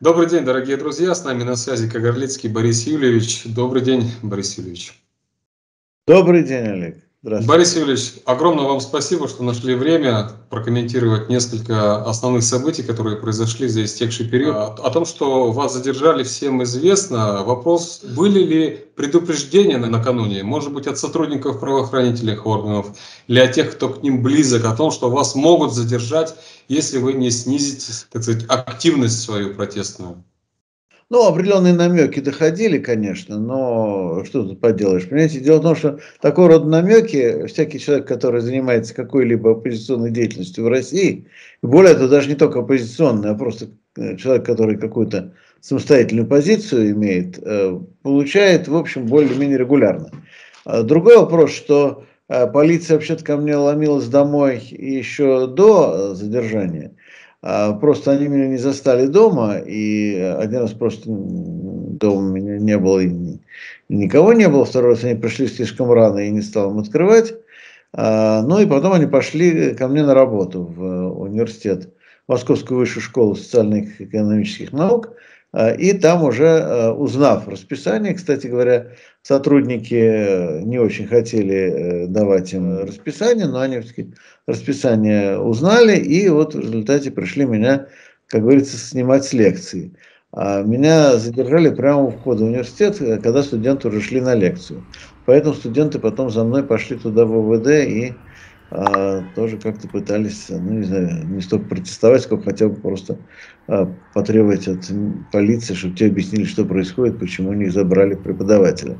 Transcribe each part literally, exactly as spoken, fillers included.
Добрый день, дорогие друзья. С нами на связи Кагарлицкий Борис Юльевич. Добрый день, Борис Юльевич. Добрый день, Олег. Борис Здравствуйте. Юльевич, огромное вам спасибо, что нашли время прокомментировать несколько основных событий, которые произошли за истекший период. О, о том, что вас задержали, всем известно. Вопрос, были ли предупреждения на- накануне, может быть, от сотрудников правоохранительных органов или от тех, кто к ним близок, о том, что вас могут задержать, если вы не снизите, так сказать, активность свою протестную? Ну, определенные намеки доходили, конечно, но что тут поделаешь. Понимаете, дело в том, что такого рода намеки всякий человек, который занимается какой-либо оппозиционной деятельностью в России, и более того, даже не только оппозиционной, а просто э, человек, который какую-то самостоятельную позицию имеет, э, получает, в общем, более-менее регулярно. А Другой вопрос, что э, полиция вообще-то ко мне ломилась домой еще до э, задержания. А, Просто они меня не застали дома, и один раз просто м, дома меня не было, и ни- и никого не было, второй раз они пришли слишком рано, и не стал им открывать. А, Ну и потом они пошли ко мне на работу в э, университет, Московскую высшую школу социальных и экономических наук, а, и там уже, э, узнав расписание, кстати говоря, сотрудники э, не очень хотели э, давать им расписание, но они все-таки расписание узнали, и вот в результате пришли меня, как говорится, снимать с лекции. А меня задержали прямо у входа в университет, э, когда студенты уже шли на лекцию. Поэтому студенты потом за мной пошли туда в ОВД и а, тоже как-то пытались, ну не знаю, не столько протестовать, сколько хотя бы просто а, потребовать от полиции, чтобы те объяснили, что происходит, почему у них забрали преподавателя.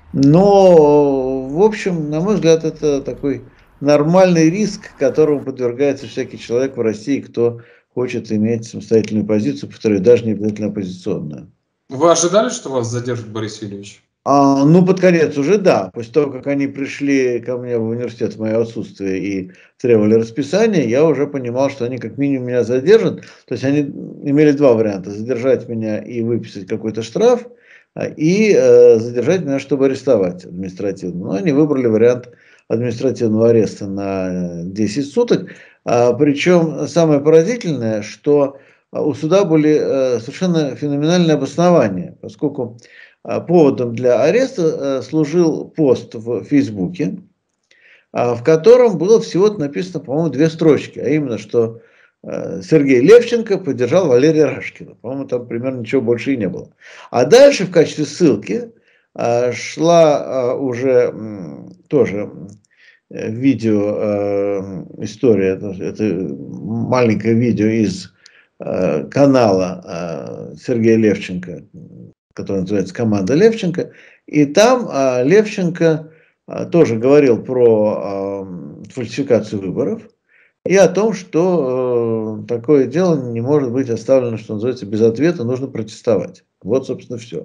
Но, в общем, на мой взгляд, это такой нормальный риск, которому подвергается всякий человек в России, кто хочет иметь самостоятельную позицию, повторюю, даже не обязательно оппозиционную. Вы ожидали, что вас задержат, Борис Юльевич? А, ну, под конец уже да. После того, как они пришли ко мне в университет в мое отсутствие и требовали расписания, я уже понимал, что они как минимум меня задержат. То есть они имели два варианта: задержать меня и выписать какой-то штраф, а, и э, задержать меня, чтобы арестовать административно. Но они выбрали вариант административного ареста на десять суток. А, причем самое поразительное, что а, у суда были э, совершенно феноменальные обоснования, поскольку а, поводом для ареста э, служил пост в Фейсбуке, а, в котором было всего написано, по-моему, две строчки, а именно, что э, Сергей Левченко поддержал Валерия Рашкина. По-моему, там примерно ничего больше и не было. А дальше в качестве ссылки а, шла а, уже м, тоже э, видео э, история, это, это маленькое видео из э, канала э, Сергея Левченко, который называется «Команда Левченко». И там а, Левченко а, тоже говорил про а, фальсификацию выборов и о том, что э, такое дело не может быть оставлено, что называется, без ответа, нужно протестовать. Вот, собственно, все.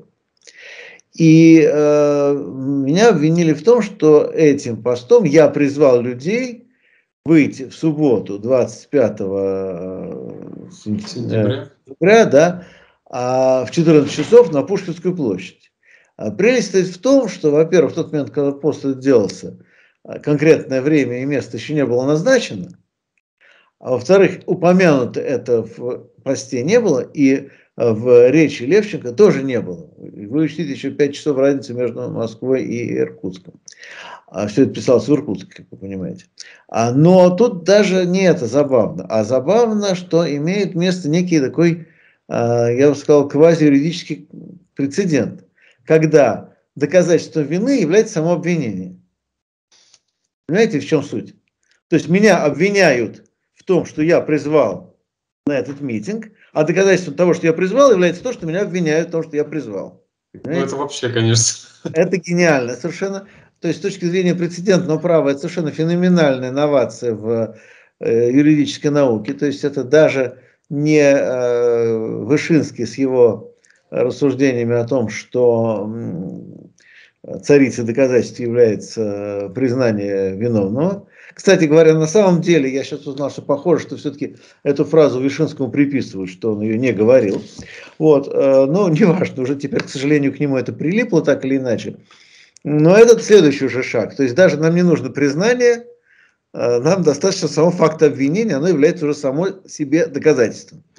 И э, меня обвинили в том, что этим постом я призвал людей выйти в субботу, двадцать пятого Сентября. сентября, да, а в четырнадцать часов на Пушкинскую площадь. А прелесть стоит в том, что, во-первых, в тот момент, когда пост этот делался, а, конкретное время и место еще не было назначено, а во-вторых, упомянуто это в посте не было, и а, в речи Левченко тоже не было. Вы учтите еще пять часов разницы между Москвой и Иркутском. А все это писалось в Иркутске, как вы понимаете. А, но тут даже не это забавно, а забавно, что имеет место некий такой, а, я бы сказал, квазиюридический прецедент, когда доказательством вины является само обвинение. Понимаете, в чем суть? То есть меня обвиняют в том, что я призвал на этот митинг, а доказательством того, что я призвал, является то, что меня обвиняют в том, что я призвал. Ну, это Понимаете? вообще, конечно. Это гениально, совершенно. То есть с точки зрения прецедентного права это совершенно феноменальная инновация в э, юридической науке. То есть это даже не э, Вышинский с его рассуждениями о том, что м, царицей доказательств является признание виновного. Кстати говоря, на самом деле, я сейчас узнал, что похоже, что все-таки эту фразу Вышинскому приписывают, что он ее не говорил. Вот, э, но неважно, уже теперь, к сожалению, к нему это прилипло так или иначе. Но это следующий уже шаг. То есть даже нам не нужно признание, э, нам достаточно самого факта обвинения, оно является уже само себе доказательством.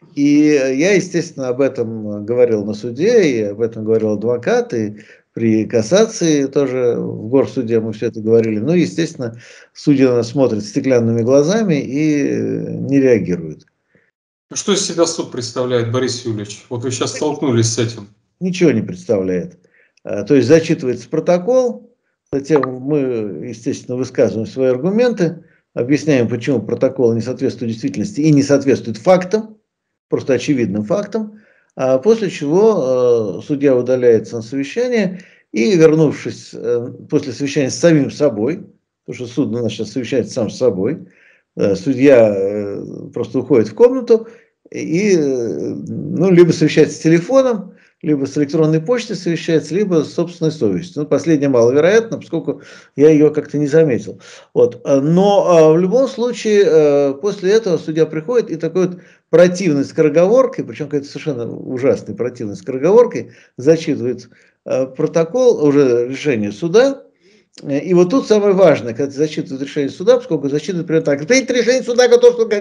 И я, естественно, об этом говорил на суде, и об этом говорил адвокат, и при кассации тоже в горсуде мы все это говорили. Ну, естественно, судья на нас смотрит стеклянными глазами и не реагирует. Что из себя суд представляет, Борис Юрьевич? Вот вы сейчас столкнулись с этим. Ничего не представляет. То есть зачитывается протокол, затем мы, естественно, высказываем свои аргументы, объясняем, почему протокол не соответствует действительности и не соответствует фактам, просто очевидным фактам, а после чего э, судья удаляется на совещание и, вернувшись э, после совещания с самим собой, потому что суд у нас сейчас совещается сам с собой, э, судья э, просто уходит в комнату и, э, ну, либо совещается с телефоном, либо с электронной почтой совещается, либо с собственной совестью. Ну, последнее маловероятно, поскольку я ее как-то не заметил. Вот. Но в любом случае, после этого судья приходит и такой вот противной скороговоркой, причем какой-то совершенно ужасной противной скороговоркой, зачитывает протокол, уже решение суда. И вот тут самое важное, когда ты зачитывают решение суда, поскольку зачитывают примерно так: это решение суда, готов, что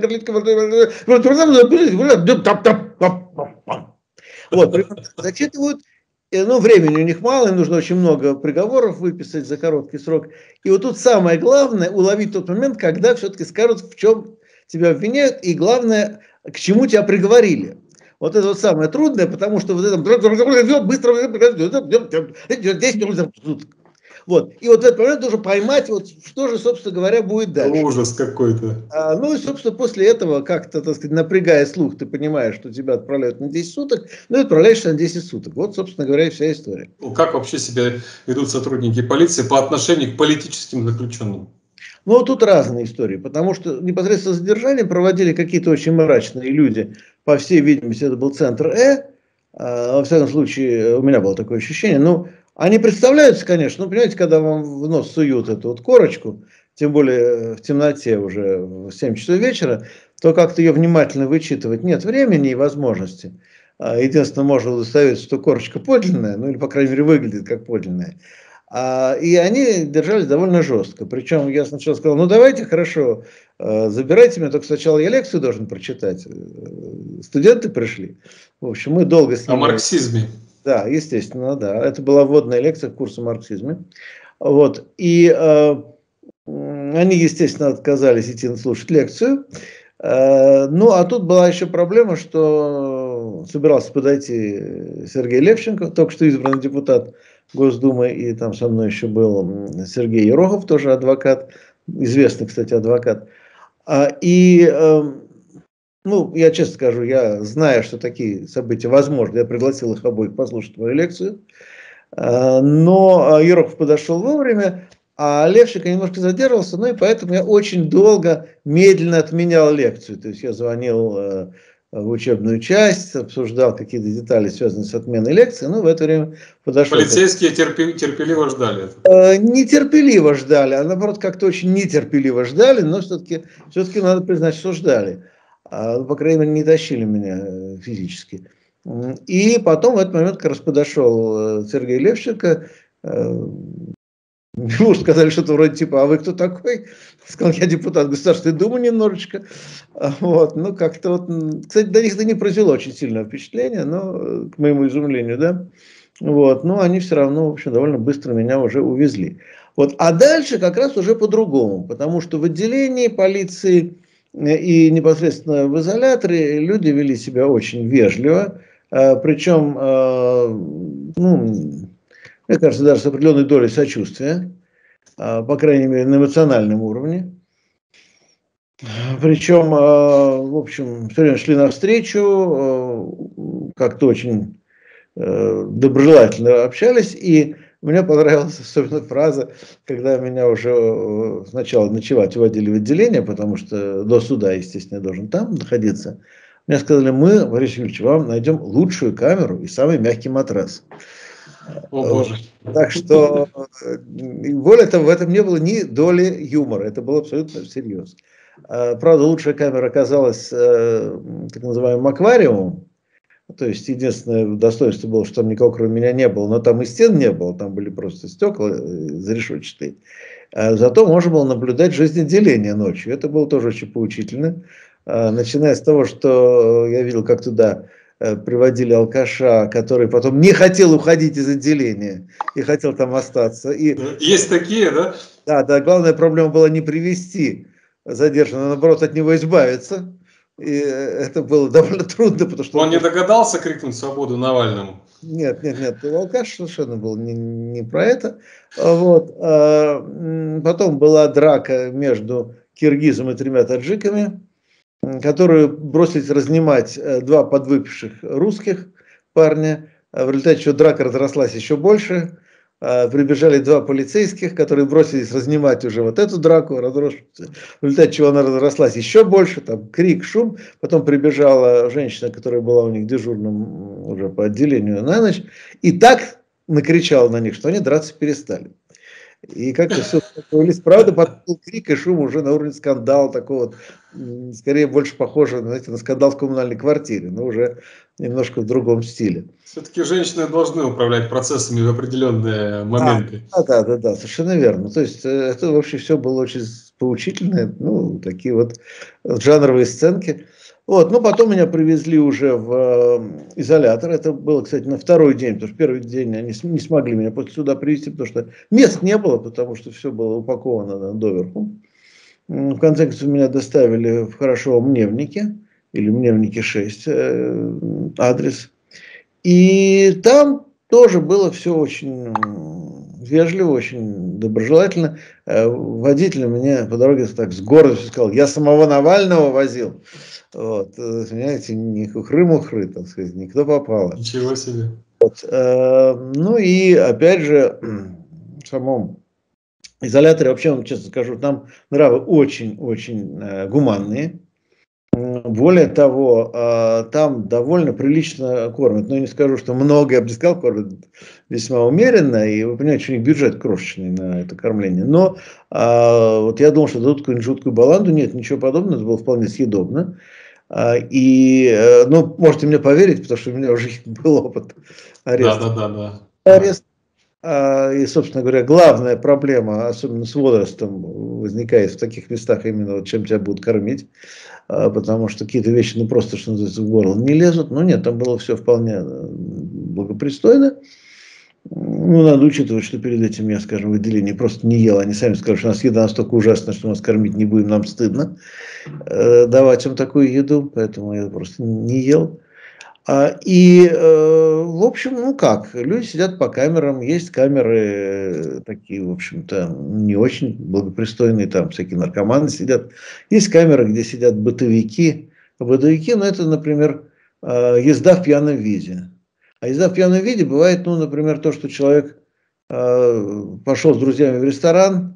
вот, зачитывают, ну, времени у них мало, им нужно очень много приговоров выписать за короткий срок. И вот тут самое главное — уловить тот момент, когда все-таки скажут, в чем тебя обвиняют, и главное, к чему тебя приговорили. Вот это вот самое трудное, потому что вот это быстро, вот. И вот в этот момент нужно поймать, вот, что же, собственно говоря, будет дальше. Ужас какой-то. А, ну и, собственно, после этого, как-то, так сказать, напрягая слух, ты понимаешь, что тебя отправляют на десять суток, ну и отправляешься на десять суток. Вот, собственно говоря, и вся история. Ну, как вообще себя ведут сотрудники полиции по отношению к политическим заключенным? Ну, тут разные истории, потому что непосредственно задержание проводили какие-то очень мрачные люди. По всей видимости, это был центр Э. А, во всяком случае, у меня было такое ощущение. Ну, они представляются, конечно, ну, понимаете, когда вам в нос суют эту вот корочку, тем более в темноте уже в семь часов вечера, то как-то ее внимательно вычитывать нет времени и возможности. Единственное, можно удостовериться, что корочка подлинная, ну или, по крайней мере, выглядит как подлинная. И они держались довольно жестко. Причем я сначала сказал: ну давайте, хорошо, забирайте меня, только сначала я лекцию должен прочитать. Студенты пришли. В общем, мы долго с ними... О марксизме. Да, естественно, да. Это была вводная лекция к курсу марксизма. Вот. И э, они, естественно, отказались идти слушать лекцию. Э, ну, а тут была еще проблема, что собирался подойти Сергей Левченко, только что избранный депутат Госдумы, и там со мной еще был Сергей Ерохов, тоже адвокат, известный, кстати, адвокат. И, ну, я честно скажу, я знаю, что такие события возможны, я пригласил их обоих послушать мою лекцию, но Ерохов подошел вовремя, а Левченко немножко задерживался, ну и поэтому я очень долго, медленно отменял лекцию, то есть я звонил в учебную часть, обсуждал какие-то детали, связанные с отменой лекции, ну, в это время подошел... Полицейские терпи, терпеливо ждали это? Э, нетерпеливо ждали, а наоборот, как-то очень нетерпеливо ждали, но все-таки все-таки надо признать, что ждали. А, по крайней мере, не тащили меня физически. И потом в этот момент как раз подошел Сергей Левченко. Ему сказали что-то вроде типа: а вы кто такой? Сказал: я депутат Государственной Думы немножечко. Вот, ну как-то вот, кстати, до них это не произвело очень сильное впечатление, но к моему изумлению, да. Вот, но они все равно, в общем, довольно быстро меня уже увезли. Вот, а дальше как раз уже по-другому, потому что в отделении полиции и непосредственно в изоляторе люди вели себя очень вежливо, причем, ну, мне кажется, даже с определенной долей сочувствия, по крайней мере, на эмоциональном уровне. Причем, в общем, все время шли навстречу, как-то очень доброжелательно общались. И мне понравилась особенно фраза, когда меня уже сначала ночевать уводили в отделение, потому что до суда, естественно, я должен там находиться. Мне сказали: мы, Борис Юрьевич, вам найдем лучшую камеру и самый мягкий матрас. О, Боже. Так что, более того, в этом не было ни доли юмора, это было абсолютно всерьез. Правда, лучшая камера оказалась так называемым аквариумом, то есть единственное достоинство было, что там никого кроме меня не было, но там и стен не было, там были просто стекла зарешетчатые. Зато можно было наблюдать жизнеделение ночью, это было тоже очень поучительно. Начиная с того, что я видел, как туда приводили алкаша, который потом не хотел уходить из отделения и хотел там остаться. И, есть такие, да? Да, да, главная проблема была не привести задержанного, а наоборот от него избавиться. И это было довольно трудно, потому что... Он не догадался крикнуть свободу Навальному? Нет, нет, нет, алкаш совершенно был не, не про это. Вот. А потом была драка между киргизом и тремя таджиками, которые бросились разнимать два подвыпивших русских парня. В результате чего драка разрослась еще больше. Прибежали два полицейских, которые бросились разнимать уже вот эту драку, разросшуюся. В результате чего она разрослась еще больше, там крик, шум. Потом прибежала женщина, которая была у них дежурным уже по отделению на ночь, и так накричала на них, что они драться перестали. И как-то все успокоились. Правда, потом был крик и шум уже на уровне скандала, такого, скорее больше похоже, знаете, на скандал в коммунальной квартире, но уже немножко в другом стиле. Все-таки женщины должны управлять процессами в определенные моменты. А, да, да, да, совершенно верно. То есть это вообще все было очень поучительно, ну, такие вот жанровые сценки. Вот, ну, потом меня привезли уже в изолятор. Это было, кстати, на второй день, потому что первый день они не смогли меня после сюда привезти, потому что мест не было, потому что все было упаковано доверху. В конце концов, меня доставили в хорошо Мневнике, или Мневнике шесть, адрес. И там тоже было все очень вежливо, очень доброжелательно. Водитель мне по дороге так с гордостью сказал: я самого Навального возил. Вот, понимаете, не хухры-мухры, так сказать, никто попало. Ничего себе. Вот, э, ну и опять же, в самом изоляторе, вообще, вам честно скажу, там нравы очень-очень э, гуманные. Более того, э, там довольно прилично кормят. Ну, я не скажу, что много, я бы не сказал, кормят весьма умеренно. И вы понимаете, что у них бюджет крошечный на это кормление. Но э, вот я думал, что дадут какую-нибудь жуткую баланду. Нет, ничего подобного, это было вполне съедобно. И, ну, можете мне поверить, потому что у меня уже был опыт ареста. Да, да, да, да. Арест. И, собственно говоря, главная проблема, особенно с возрастом, возникает в таких местах именно, вот, чем тебя будут кормить, потому что какие-то вещи, ну, просто, что называется, в горло не лезут. Но нет, там было все вполне благопристойно. Ну, надо учитывать, что перед этим я, скажем, в отделении просто не ел. Они сами сказали, что у нас еда настолько ужасная, что нас кормить не будем, нам стыдно э, давать им такую еду, поэтому я просто не ел. А, и, э, в общем, ну как, люди сидят по камерам, есть камеры такие, в общем-то, не очень благопристойные, там всякие наркоманы сидят. Есть камеры, где сидят бытовики. Бытовики, ну, это, например, э, езда в пьяном виде. А езда в пьяном виде бывает, ну, например, то, что человек э, пошел с друзьями в ресторан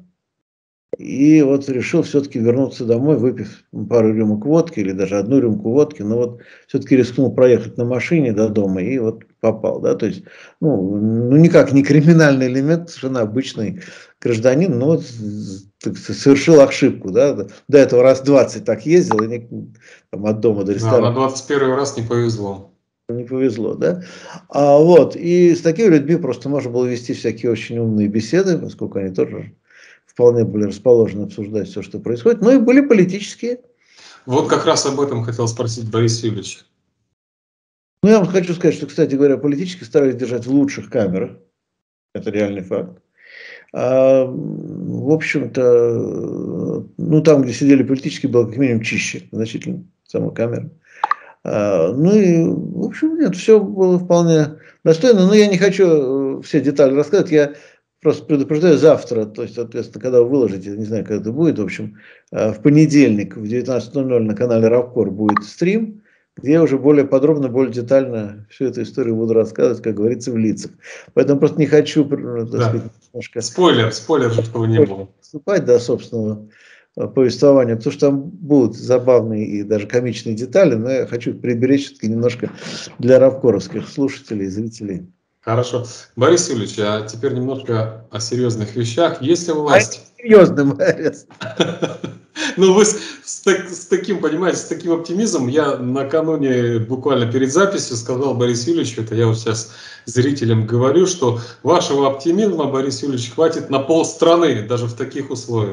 и вот решил все-таки вернуться домой, выпив пару рюмок водки или даже одну рюмку водки, но вот все-таки рискнул проехать на машине до дома и вот попал, да, то есть, ну, ну никак не криминальный элемент, совершенно обычный гражданин, но вот совершил ошибку, да, до этого раз двадцать так ездил, и не, там, от дома до ресторана. Да, на двадцать первый раз не повезло. Не повезло, да? А, вот, и с такими людьми просто можно было вести всякие очень умные беседы, поскольку они тоже вполне были расположены обсуждать все, что происходит. Ну и были политические. Вот как раз об этом хотел спросить Борис Юрьевич. Ну, я вам хочу сказать, что, кстати говоря, политически старались держать в лучших камерах. Это реальный факт. А, в общем-то, ну, там, где сидели политические, было как минимум чище, значительно, сама камера. Ну и, в общем, нет, все было вполне достойно. Но я не хочу все детали рассказывать. Я просто предупреждаю завтра, то есть, соответственно, когда вы выложите, не знаю, когда это будет, в общем, в понедельник в девятнадцать ноль ноль на канале Равкор будет стрим, где я уже более подробно, более детально всю эту историю буду рассказывать, как говорится, в лицах. Поэтому просто не хочу, так да. сказать, немножко... Спойлер, спойлер, чтобы не было. Вступать до собственного повествования, потому что там будут забавные и даже комичные детали, но я хочу приберечь все-таки немножко для равкоровских слушателей и зрителей. Хорошо. Борис Юрьевич, а теперь немножко о серьезных вещах. Есть ли власть? А серьезным арест. Ну, вы с, с, с таким, понимаете, с таким оптимизмом, я накануне, буквально перед записью, сказал Борису Юрьевичу, это я вот сейчас зрителям говорю, что вашего оптимизма, Борис Юрьевич, хватит на полстраны, даже в таких условиях.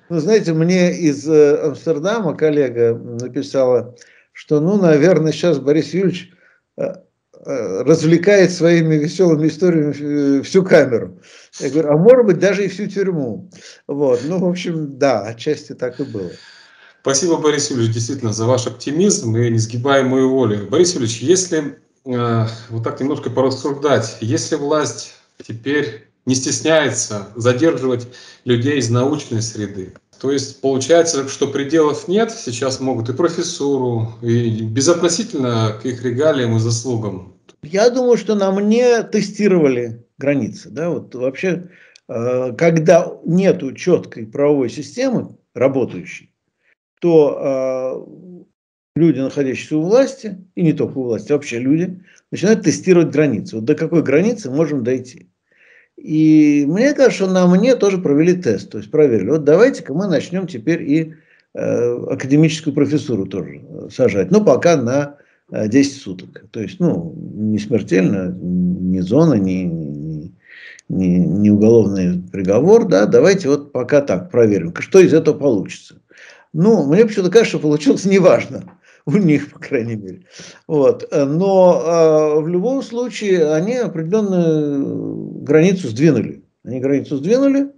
Ну, знаете, мне из э, Амстердама коллега написала, что, ну, наверное, сейчас Борис Юрьевич э, э, развлекает своими веселыми историями э, всю камеру. Я говорю, а может быть, даже и всю тюрьму. Вот, ну, в общем, да, отчасти так и было. Спасибо, Борис Юрьевич, действительно, за ваш оптимизм и несгибаемую волю. Борис Юрьевич, если э, вот так немножко порассуждать, если власть теперь не стесняется задерживать людей из научной среды, то есть получается, что пределов нет, сейчас могут и профессуру, и безотносительно к их регалиям и заслугам. Я думаю, что на мне тестировали границы. Да? Вот вообще, э, когда нету четкой правовой системы, работающей, то э, люди, находящиеся у власти, и не только у власти, а вообще люди, начинают тестировать границы. Вот до какой границы можем дойти. И мне кажется, что на мне тоже провели тест. То есть проверили. Вот давайте-ка мы начнем теперь и э, академическую профессуру тоже сажать. Ну, пока на э, десять суток. То есть, ну, не смертельно, не зона, не, не, не, не уголовный приговор. Да, давайте вот пока так проверим, что из этого получится. Ну, мне почему-то кажется, что получилось неважно. У них, по крайней мере. Вот. Но э, в любом случае они определенную границу сдвинули. Они границу сдвинули.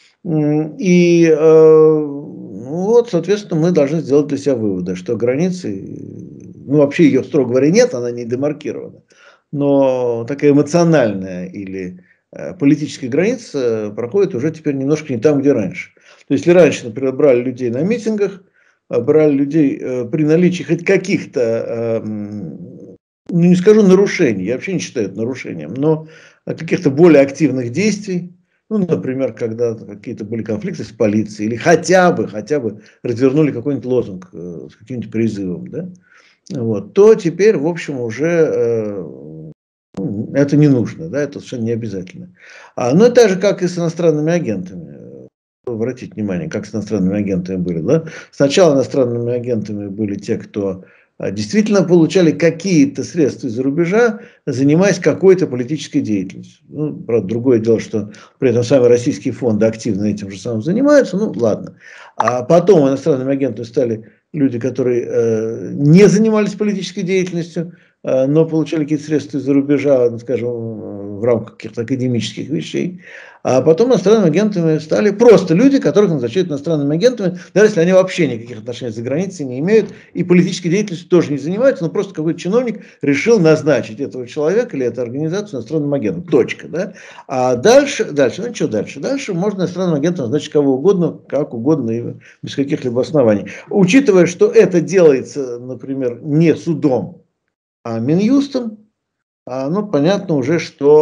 И э, ну, вот, соответственно, мы должны сделать для себя выводы, что границы, ну, вообще ее, строго говоря, нет, она не демаркирована. Но такая эмоциональная или э, политическая граница проходит уже теперь немножко не там, где раньше. То есть, если раньше, например, брали людей на митингах, брали людей э, при наличии хоть каких-то, э, ну, не скажу нарушений, я вообще не считаю это нарушением, но каких-то более активных действий, ну, например, когда какие-то были конфликты с полицией, или хотя бы, хотя бы развернули какой-нибудь лозунг э, с каким-нибудь призывом, да, вот, то теперь, в общем, уже э, это не нужно, да, это совершенно не обязательно. А, ну, это же как и с иностранными агентами. Обратите внимание, как с иностранными агентами были. Да? Сначала иностранными агентами были те, кто действительно получали какие-то средства из-за рубежа, занимаясь какой-то политической деятельностью. Ну, правда, другое дело, что при этом сами российские фонды активно этим же самым занимаются. Ну, ладно. А потом иностранными агентами стали люди, которые э, не занимались политической деятельностью, э, но получали какие-то средства из-за рубежа, ну, скажем, в рамках каких-то академических вещей. А потом иностранными агентами стали просто люди, которых назначают иностранными агентами, даже если они вообще никаких отношений за границей не имеют и политической деятельностью тоже не занимаются, но просто какой-то чиновник решил назначить этого человека или эту организацию иностранным агентом. Точка. Да? А дальше, дальше, ну что дальше? Дальше можно иностранным агентом назначить кого угодно, как угодно и без каких-либо оснований. Учитывая, что это делается, например, не судом, а Минюстом, а, ну, понятно уже,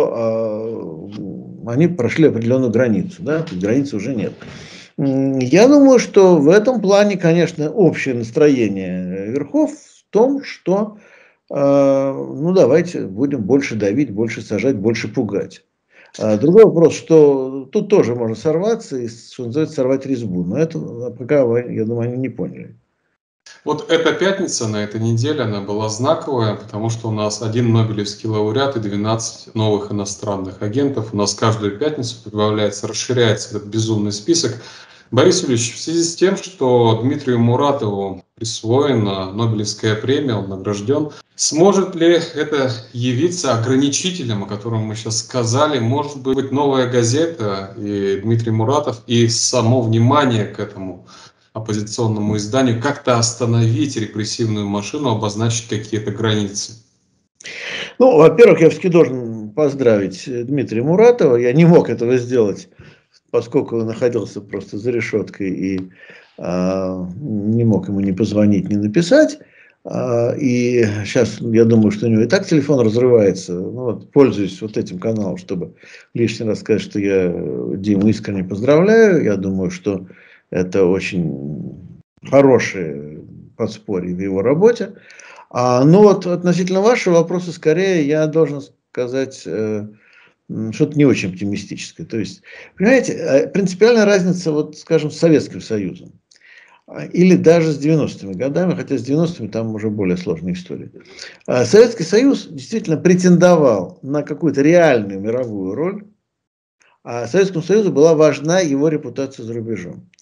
что э, они прошли определенную границу, да, границы уже нет. Я думаю, что в этом плане, конечно, общее настроение верхов в том, что, э, ну, давайте будем больше давить, больше сажать, больше пугать. А другой вопрос, что тут тоже можно сорваться и, что называется, сорвать резьбу, но это пока, я думаю, они не поняли. Вот эта пятница на этой неделе, она была знаковая, потому что у нас один Нобелевский лауреат и двенадцать новых иностранных агентов. У нас каждую пятницу прибавляется, расширяется этот безумный список. Борис Юрьевич, в связи с тем, что Дмитрию Муратову присвоена Нобелевская премия, он награжден, сможет ли это явиться ограничителем, о котором мы сейчас сказали? Может быть, новая газета и Дмитрий Муратов, и само внимание к этому оппозиционному изданию как-то остановить репрессивную машину, обозначить какие-то границы? Ну, во-первых, я все-таки должен поздравить Дмитрия Муратова. Я не мог этого сделать, поскольку он находился просто за решеткой и э, не мог ему ни позвонить, ни написать. Э, и сейчас я думаю, что у него и так телефон разрывается. Ну, вот, пользуюсь вот этим каналом, чтобы лишний раз сказать, что я Диму искренне поздравляю. Я думаю, что это очень хорошее подспорье в его работе. А, ну вот относительно вашего вопроса, скорее я должен сказать э, что-то не очень оптимистическое. То есть, понимаете, э, принципиальная разница, вот, скажем, с Советским Союзом или даже с девяностыми годами, хотя с девяностыми там уже более сложная история. А Советский Союз действительно претендовал на какую-то реальную мировую роль, а Советскому Союзу была важна его репутация за рубежом.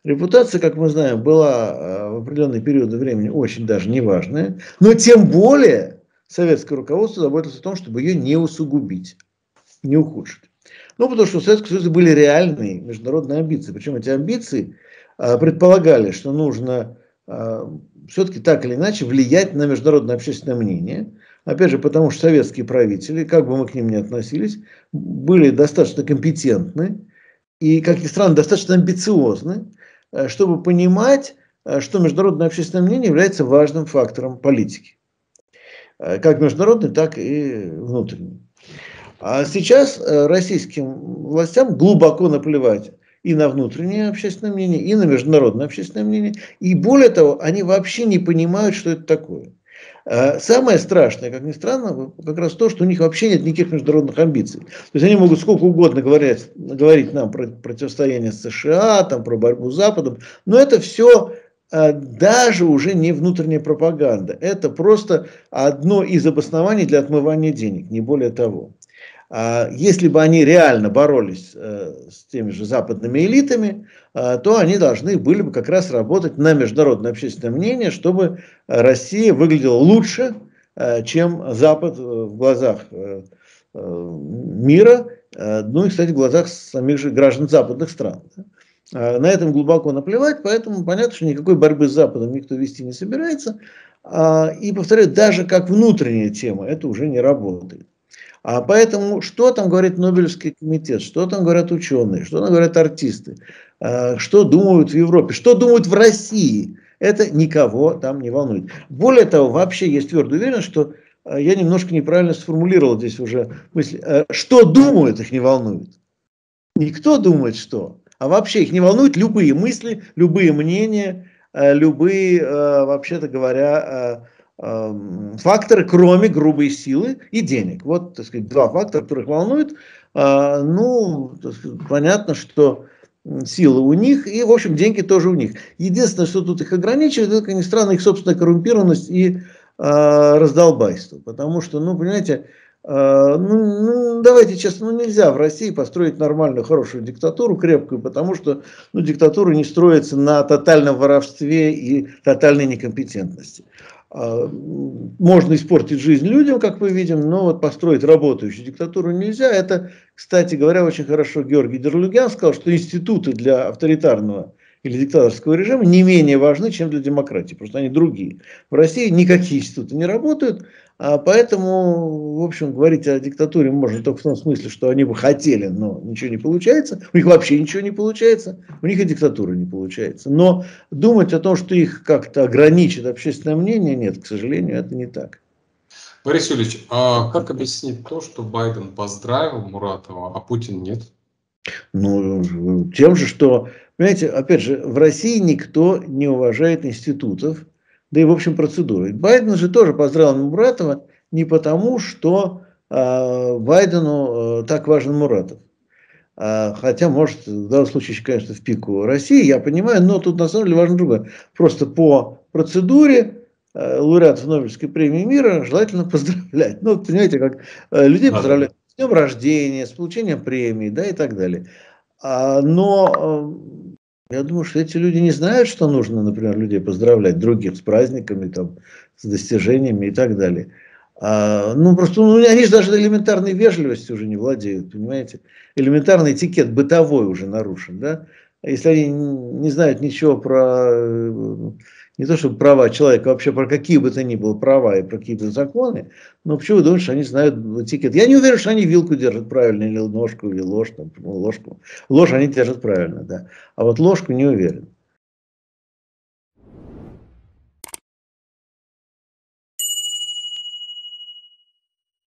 Репутация, как мы знаем, была в определенный период времени очень даже неважная, но тем более советское руководство заботилось о том, чтобы ее не усугубить, не ухудшить. Ну, потому что у Советского Союза были реальные международные амбиции. Причем эти амбиции а, предполагали, что нужно а, все-таки так или иначе влиять на международное общественное мнение. Опять же, потому что советские правители, как бы мы к ним ни относились, были достаточно компетентны и, как ни странно, достаточно амбициозны, чтобы понимать, что международное общественное мнение является важным фактором политики. Как международной, так и внутренней. А сейчас российским властям глубоко наплевать и на внутреннее общественное мнение, и на международное общественное мнение. И более того, они вообще не понимают, что это такое. Самое страшное, как ни странно, как раз то, что у них вообще нет никаких международных амбиций. То есть они могут сколько угодно говорить, говорить нам про противостояние с США, там, про борьбу с Западом, но это все даже уже не внутренняя пропаганда. Это просто одно из обоснований для отмывания денег, не более того. Если бы они реально боролись с теми же западными элитами, то они должны были бы как раз работать на международное общественное мнение, чтобы Россия выглядела лучше, чем Запад в глазах мира, ну и, кстати, в глазах самих же граждан западных стран. На этом глубоко наплевать, поэтому понятно, что никакой борьбы с Западом никто вести не собирается. И, повторяю, даже как внутренняя тема это уже не работает. А поэтому, что там говорит Нобелевский комитет, что там говорят ученые, что там говорят артисты, что думают в Европе, что думают в России, это никого там не волнует. Более того, вообще есть твердая уверенность, что я немножко неправильно сформулировал здесь уже мысль, что думают, их не волнует. Никто думает, что, а вообще их не волнуют любые мысли, любые мнения, любые, вообще-то говоря, факторы, кроме грубой силы и денег. Вот, так сказать, два фактора, которых волнуют. Ну, понятно, что сила у них, и, в общем, деньги тоже у них. Единственное, что тут их ограничивает, это, как ни странно, их собственная коррумпированность и раздолбайство. Потому что, ну, понимаете, ну, ну, давайте честно, ну, нельзя в России построить нормальную, хорошую диктатуру, крепкую, потому что, ну, диктатура не строится на тотальном воровстве и тотальной некомпетентности. Можно испортить жизнь людям, как мы видим, но вот построить работающую диктатуру нельзя. Это, кстати говоря, очень хорошо Георгий Дерлюгян сказал, что институты для авторитарного или диктаторского режима не менее важны, чем для демократии, потому что они другие. В России никакие институты не работают, а поэтому, в общем, говорить о диктатуре можно только в том смысле, что они бы хотели, но ничего не получается. У них вообще ничего не получается, у них и диктатура не получается. Но думать о том, что их как-то ограничит общественное мнение, нет, к сожалению, это не так. Борис Юрьевич, а как объяснить то, что Байден поздравил Муратова, а Путин нет? Ну, тем же, что, понимаете, опять же, в России никто не уважает институтов, да и, в общем, процедуры. Байден же тоже поздравил Муратова не потому, что э, Байдену э, так важен Муратов. А, хотя, может, в данном случае, конечно, в пику России, я понимаю, но тут на самом деле важно другое. Просто по процедуре э, лауреатов Нобелевской премии мира желательно поздравлять. Ну, понимаете, как э, людей да, поздравляют с днем рождения, с получением премии, да, и так далее. А, но э, я думаю, что эти люди не знают, что нужно, например, людей поздравлять, других с праздниками, там, с достижениями и так далее. А, ну, просто ну, они же даже элементарной вежливостью уже не владеют, понимаете? Элементарный этикет бытовой уже нарушен, да? Если они не знают ничего про, не то чтобы права человека, вообще про какие бы то ни было права и про какие-то законы, но почему вы думаете, что они знают этикет? Я не уверен, что они вилку держат правильно, или ножку, или ложь, там, ложку. Ложь они держат правильно, да. А вот ложку не уверен.